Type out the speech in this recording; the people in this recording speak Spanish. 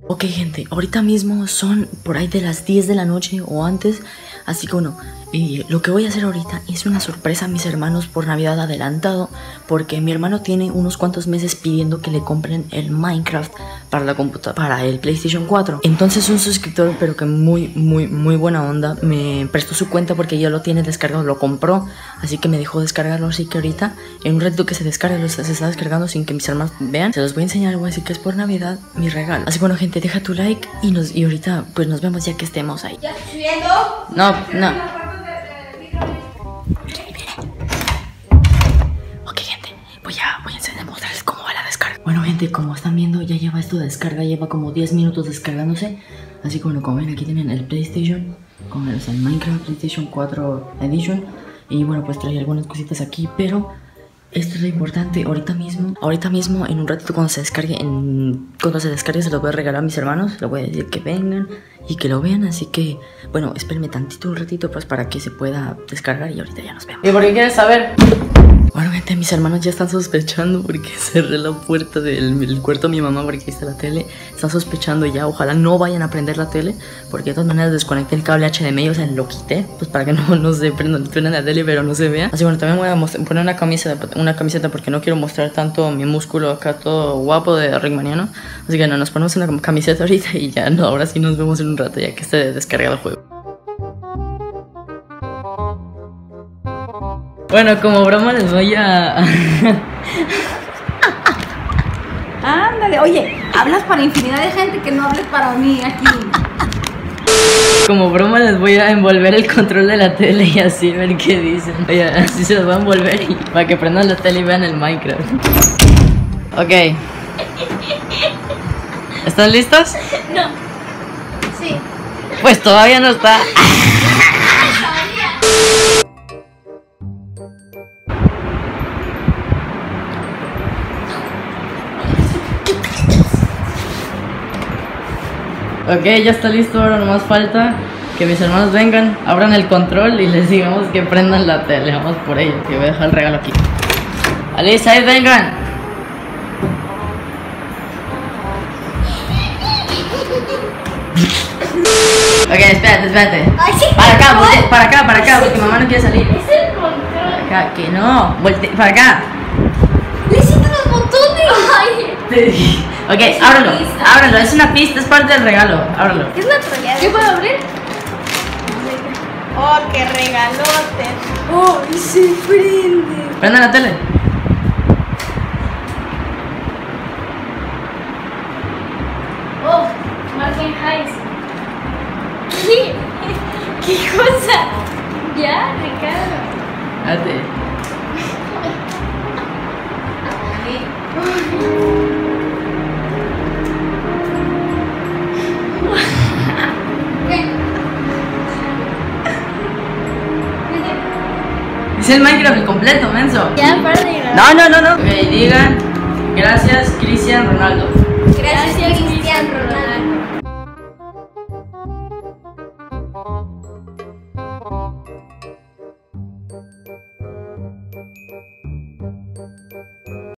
Ok, gente, ahorita mismo son por ahí de las 10 de la noche o antes. Así que bueno, lo que voy a hacer ahorita es una sorpresa a mis hermanos por Navidad adelantado. Porque mi hermano tiene unos cuantos meses pidiendo que le compren el Minecraft para la para el PlayStation 4. Entonces un suscriptor, pero que muy buena onda, me prestó su cuenta porque ya lo tiene descargado, lo compró. Así que me dejó descargarlo, así que ahorita en un ratito que se descargue, se está descargando sin que mis hermanos vean. Se los voy a enseñar algo así que es por Navidad, mi regalo. Así que bueno, gente, deja tu like y ahorita pues nos vemos ya que estemos ahí. ¿Ya estoy viendo? No. Ok, gente, voy a enseñar, mostrarles cómo va la descarga. Bueno, gente, como están viendo, ya lleva esto de descarga, lleva como 10 minutos descargándose. Así que bueno, como ven, aquí tienen el PlayStation con el Minecraft PlayStation 4 Edition. Y bueno, pues trae algunas cositas aquí, pero esto es lo importante. Ahorita mismo, en un ratito cuando se descargue, se lo voy a regalar a mis hermanos. Les voy a decir que vengan y que lo vean. Así que, bueno, espérenme tantito, un ratito, pues para que se pueda descargar y ahorita ya nos vemos. ¿Y por qué quieres saber? Bueno, gente, mis hermanos ya están sospechando porque cerré la puerta del cuarto de mi mamá porque ahí está la tele. Están sospechando ya, ojalá no vayan a prender la tele porque de todas maneras desconecté el cable HDMI, o sea, lo quité pues para que no se prenda la tele pero no se vea. Así bueno, también voy a poner una camiseta porque no quiero mostrar tanto mi músculo acá todo guapo de Rickmaniano. Así que no, nos ponemos una camiseta ahorita y ya no, ahora sí nos vemos en un rato ya que esté descargado el juego. Bueno, como broma les voy a... Ándale, oye, hablas para infinidad de gente, que no hables para mí aquí. Como broma les voy a envolver el control de la tele y así ver qué dicen. Oye, así se los voy a envolver y para que prendan la tele y vean el Minecraft. Ok. ¿Están listos? No. Sí. Pues todavía no está. Ok, ya está listo, ahora nomás falta que mis hermanos vengan, abran el control y les digamos que prendan la tele. Vamos por ello, que voy a dejar el regalo aquí. Alisa, ahí vengan. Ok, espérate. Ay, sí, Para acá, porque mamá no quiere salir. Es el control. Acá, que no, para acá. Le hiciste los botones. Ay. Te dije. Ok, ábrelo, es una pista, es parte del regalo, ábrelo. ¿Qué es la troleada? ¿Qué puedo abrir? Oh, qué regalote. Oh, y se prende. Prenda la tele. Oh, Martin Hayes. ¿Qué cosa? Ya, Ricardo. Date. Es el Minecraft el completo, menso. Ya, para de grabar. No. Ok, digan gracias, Cristian Ronaldo. Gracias, Cristian